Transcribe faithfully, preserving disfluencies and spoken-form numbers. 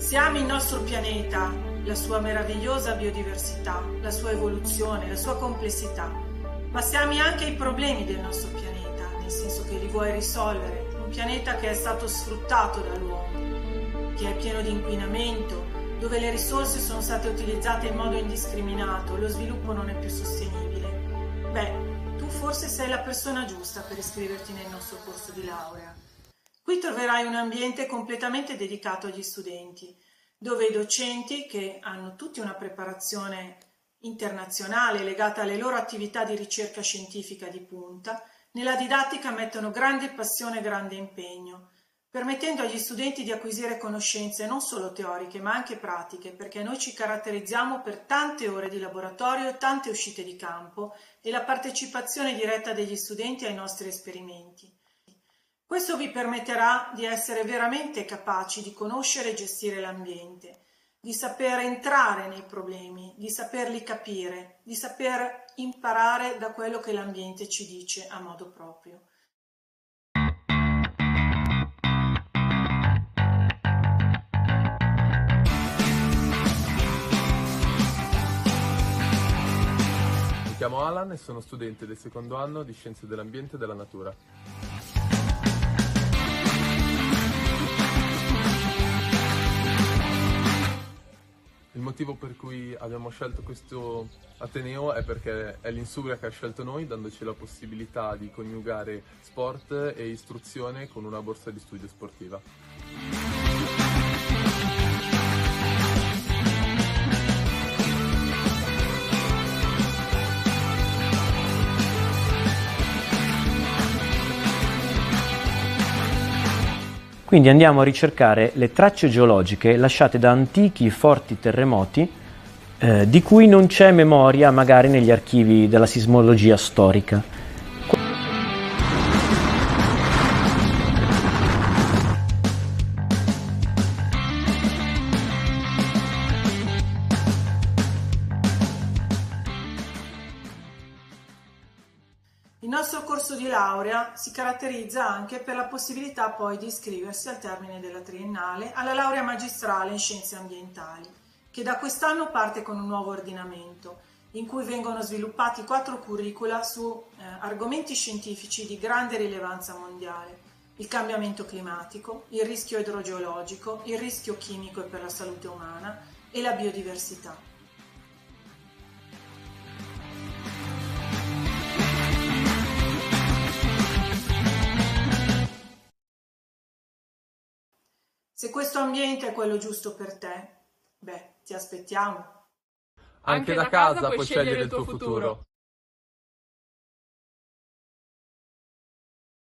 Se ami il nostro pianeta, la sua meravigliosa biodiversità, la sua evoluzione, la sua complessità, ma se ami anche i problemi del nostro pianeta, nel senso che li vuoi risolvere, un pianeta che è stato sfruttato dall'uomo, che è pieno di inquinamento, dove le risorse sono state utilizzate in modo indiscriminato, lo sviluppo non è più sostenibile, beh, tu forse sei la persona giusta per iscriverti nel nostro corso di laurea. Qui troverai un ambiente completamente dedicato agli studenti, dove i docenti, che hanno tutti una preparazione internazionale legata alle loro attività di ricerca scientifica di punta, nella didattica mettono grande passione e grande impegno, permettendo agli studenti di acquisire conoscenze non solo teoriche ma anche pratiche, perché noi ci caratterizziamo per tante ore di laboratorio e tante uscite di campo e la partecipazione diretta degli studenti ai nostri esperimenti. Questo vi permetterà di essere veramente capaci di conoscere e gestire l'ambiente, di saper entrare nei problemi, di saperli capire, di saper imparare da quello che l'ambiente ci dice a modo proprio. Mi chiamo Alan e sono studente del secondo anno di Scienze dell'Ambiente e della Natura. Il motivo per cui abbiamo scelto questo Ateneo è perché è l'Insubria che ha scelto noi, dandoci la possibilità di coniugare sport e istruzione con una borsa di studio sportiva. Quindi andiamo a ricercare le tracce geologiche lasciate da antichi forti terremoti eh, di cui non c'è memoria magari negli archivi della sismologia storica. Il nostro corso di laurea si caratterizza anche per la possibilità poi di iscriversi al termine della triennale alla laurea magistrale in scienze ambientali, che da quest'anno parte con un nuovo ordinamento, in cui vengono sviluppati quattro curricula su eh, argomenti scientifici di grande rilevanza mondiale: il cambiamento climatico, il rischio idrogeologico, il rischio chimico e per la salute umana e la biodiversità. Se questo ambiente è quello giusto per te, beh, ti aspettiamo. Anche da casa puoi scegliere il tuo futuro.